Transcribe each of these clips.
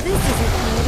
this isn't good.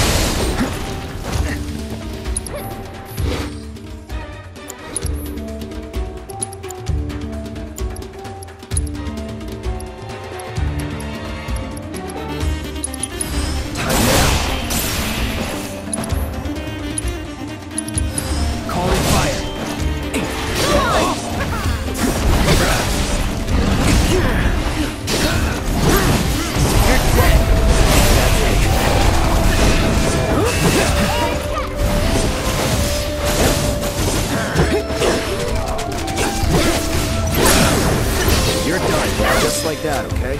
Like that, okay?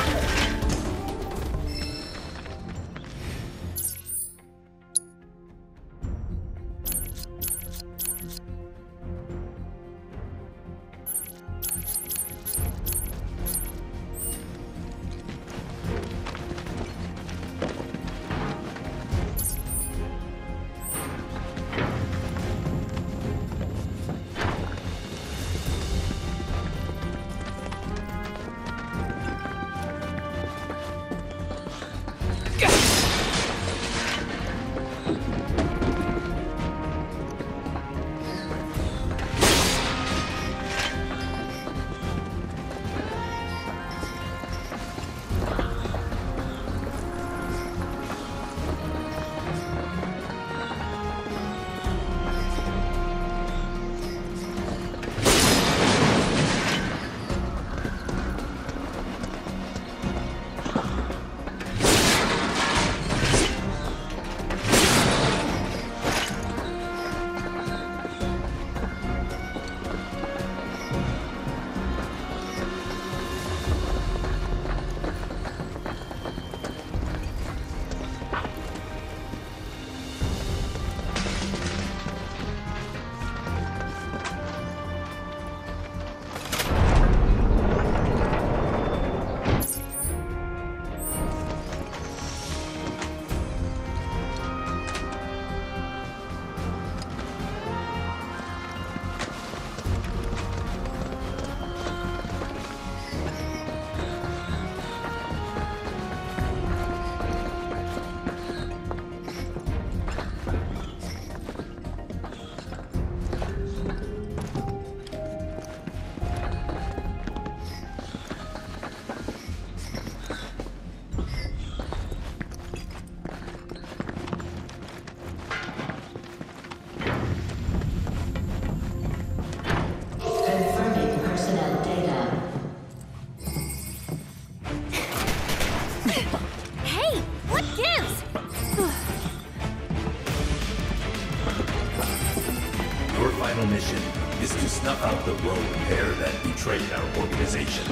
Mission is to snuff out the rogue pair that betrayed our organization.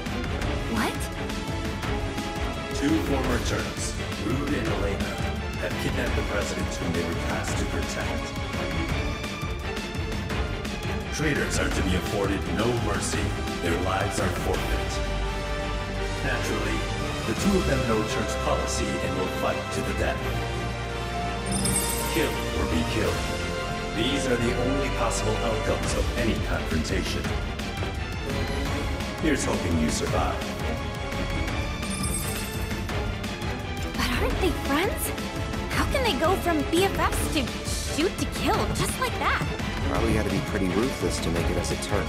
What? Two former turnips, Rude and Elena, have kidnapped the president whom they were tasked to protect. Traitors are to be afforded no mercy. Their lives are forfeit. Naturally, the two of them know Turk's policy and will fight to the death. Kill or be killed. These are the only possible outcomes of any confrontation. Here's hoping you survive. But aren't they friends? How can they go from BFFs to shoot to kill just like that? Probably had to be pretty ruthless to make it as a Turk.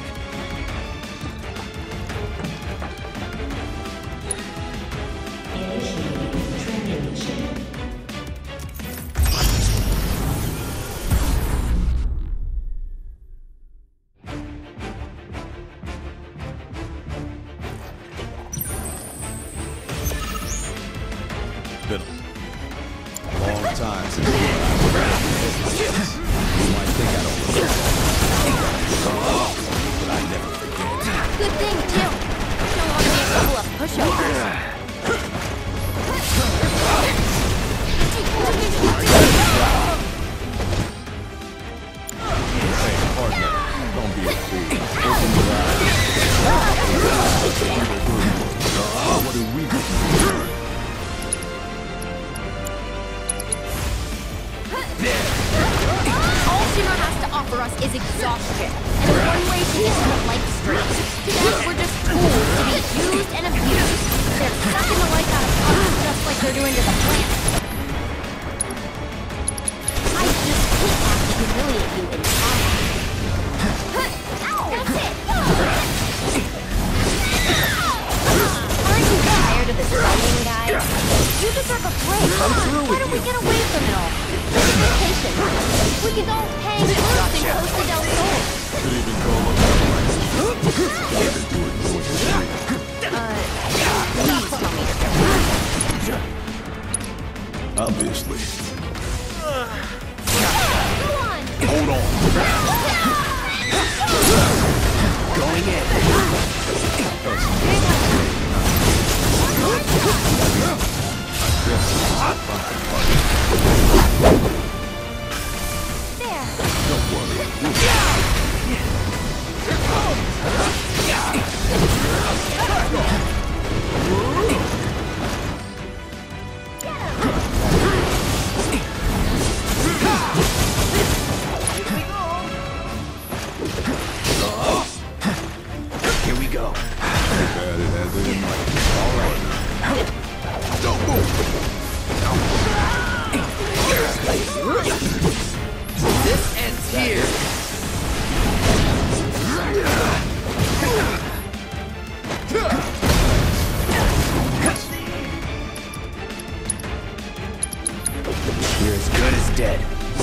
we get away from it all? Vacation. We could go hang loose in Costa del Sol. Could even call up the please tell me. Obviously. Go on. Hold on. Going in. There. Don't worry. Here we go. Bad it has it in mind. All right. Don't move. This ends here. You're as good as dead.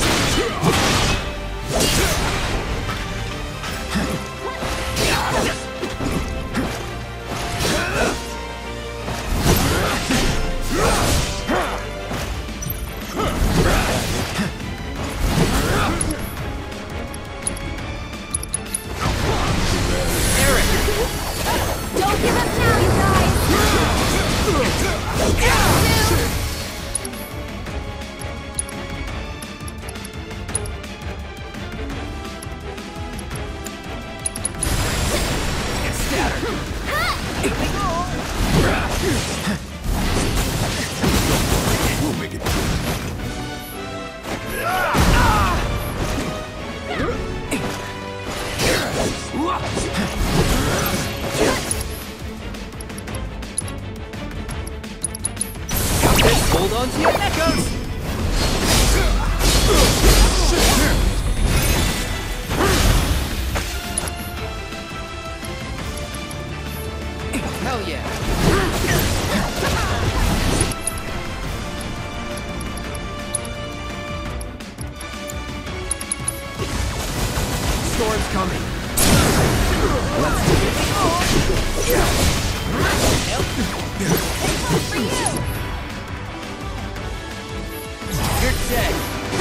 Don't give up now, you guys. We'll make it through. Hold on to your echoes! Hell yeah! Storm's coming. Let's do it. You're dead.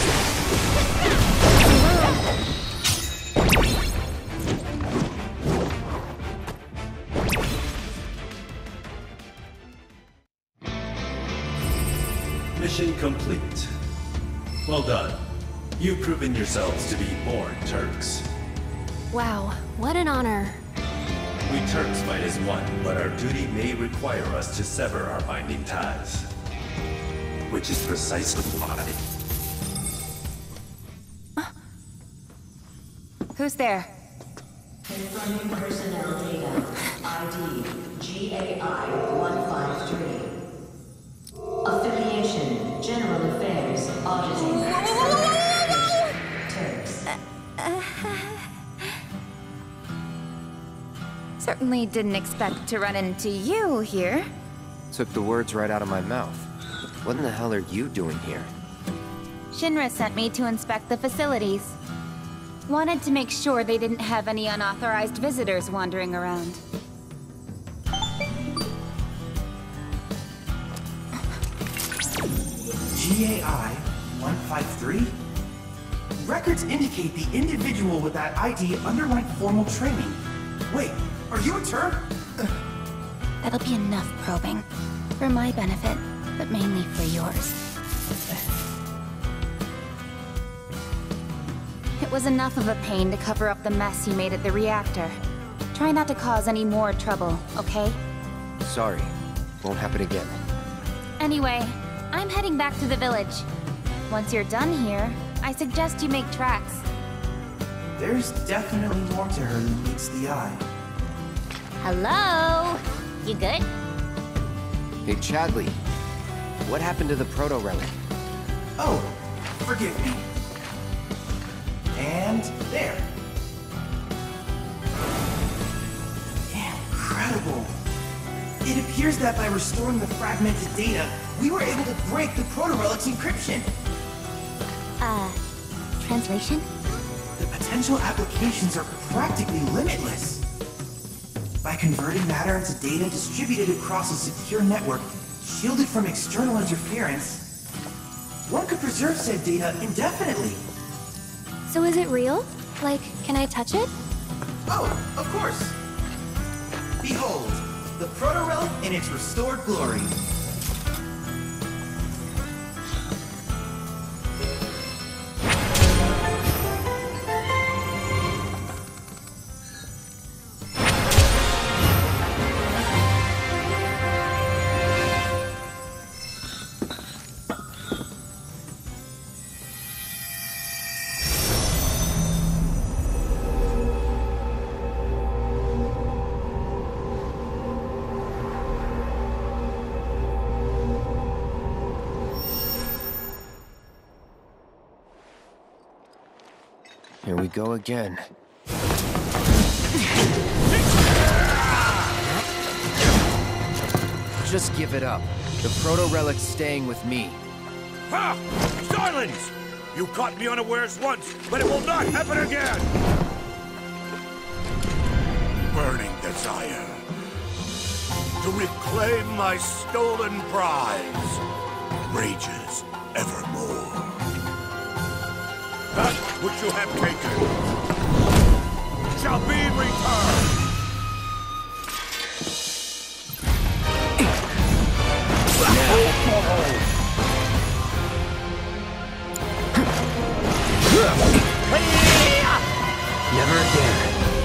Mission complete. Well done. You've proven yourselves to be born Turks. Wow, what an honor. We Turks fight as one, but our duty may require us to sever our binding ties. Which is precisely why. Who's there? Confirming personnel data. ID GAI-153. Affiliation, General Affairs, Auditing. Turks. Certainly didn't expect to run into you here. Took the words right out of my mouth. What in the hell are you doing here? Shinra sent me to inspect the facilities. Wanted to make sure they didn't have any unauthorized visitors wandering around. GAI-153? Records indicate the individual with that ID underwent formal training. Wait, are you a Turk? That'll be enough probing. For my benefit, but mainly for yours. It was enough of a pain to cover up the mess you made at the reactor. Try not to cause any more trouble, okay? Sorry. Won't happen again. Anyway, I'm heading back to the village. Once you're done here, I suggest you make tracks. There's definitely more to her than meets the eye. Hello? You good? Hey, Chadley. What happened to the proto-relic? Oh, forgive me. And there. Incredible. It appears that by restoring the fragmented data, we were able to break the proto-relic's encryption. Translation? The potential applications are practically limitless. By converting matter into data distributed across a secure network, shielded from external interference, one could preserve said data indefinitely. So is it real? Like, can I touch it? Oh, of course. Behold, the proto-relic in its restored glory. Here we go again. Just give it up. The proto-relic's staying with me. Ha! Silence! You caught me unawares once, but it will not happen again! Burning desire to reclaim my stolen prize rages evermore. That which you have taken shall be returned! Never again.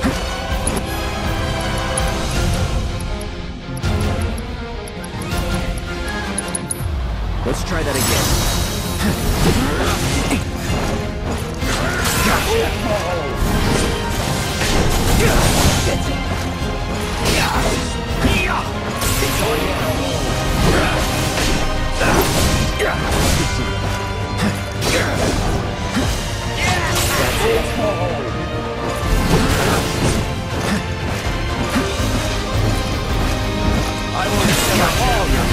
Let's try that again. Gotcha. It's on you. That's it. I will discover all your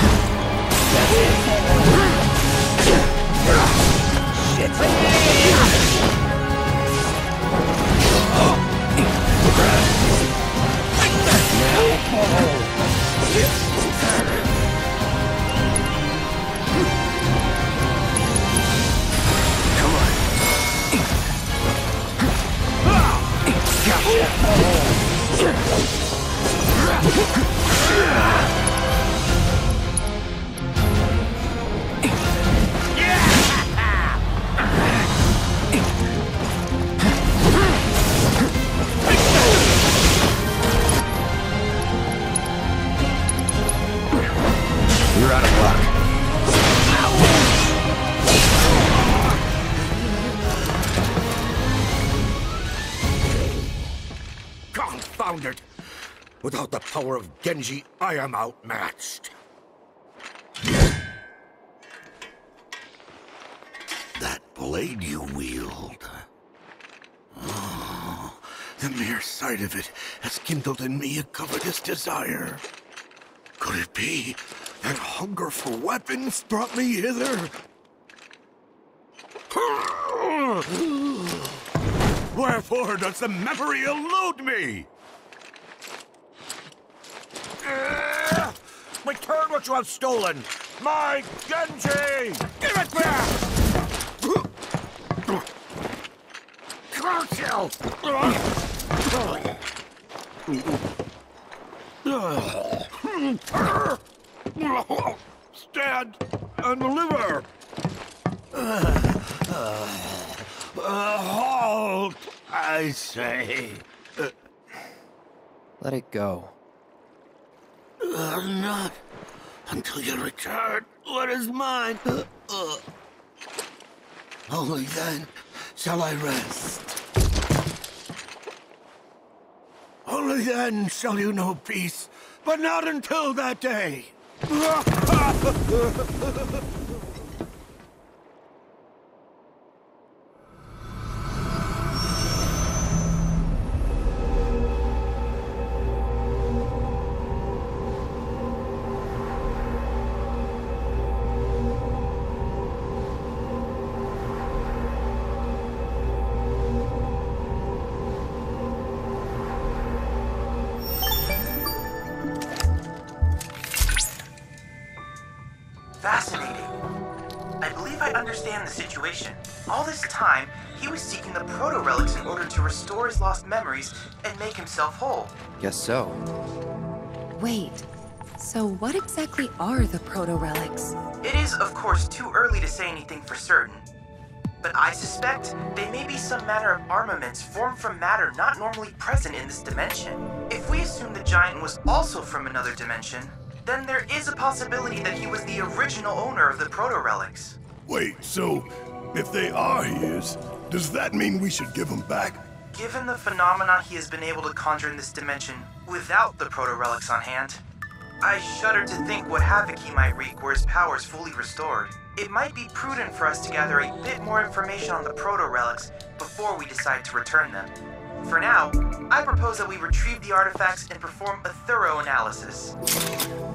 Shit! confounded! Without the power of Genji, I am outmatched. That blade you wield. Oh, the mere sight of it has kindled in me a covetous desire. Could it be that hunger for weapons brought me hither? Wherefore does the memory elude me? Return what you have stolen! My Genji! Give it back! Curse you! Stand and deliver! Halt, I say. Let it go. Not until you return what is mine. Only then shall I rest. Only then shall you know peace, but not until that day. Fascinating. I believe I understand the situation. All this time, he was seeking the proto-relics in order to restore his lost memories and make himself whole. Guess so. Wait, so what exactly are the proto-relics? It is, of course, too early to say anything for certain. But I suspect they may be some manner of armaments formed from matter not normally present in this dimension. If we assume the giant was also from another dimension, then there is a possibility that he was the original owner of the proto-relics. Wait, so if they are his, does that mean we should give them back? Given the phenomena he has been able to conjure in this dimension without the proto-relics on hand, I shudder to think what havoc he might wreak were his powers fully restored. It might be prudent for us to gather a bit more information on the proto-relics before we decide to return them. For now, I propose that we retrieve the artifacts and perform a thorough analysis.